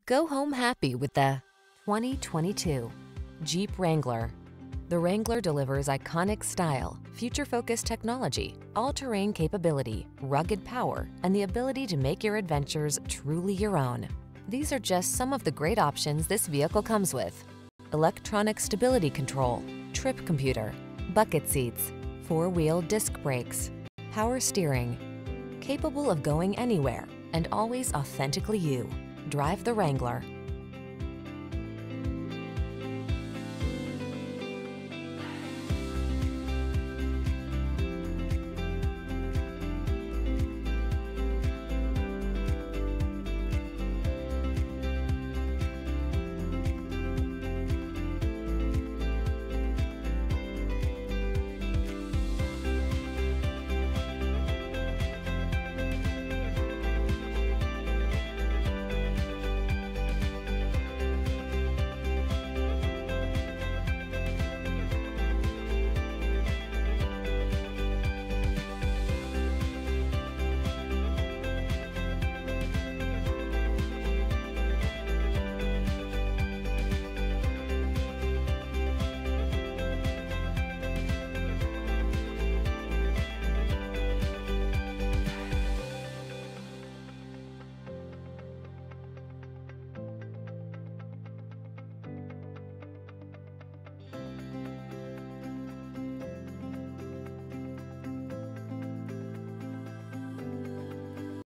Go home happy with the 2022 Jeep Wrangler. The Wrangler delivers iconic style, future-focused technology, all-terrain capability, rugged power, and the ability to make your adventures truly your own. These are just some of the great options this vehicle comes with: electronic stability control, trip computer, bucket seats, four-wheel disc brakes, power steering. Capable of going anywhere and always authentically you. Drive the Wrangler.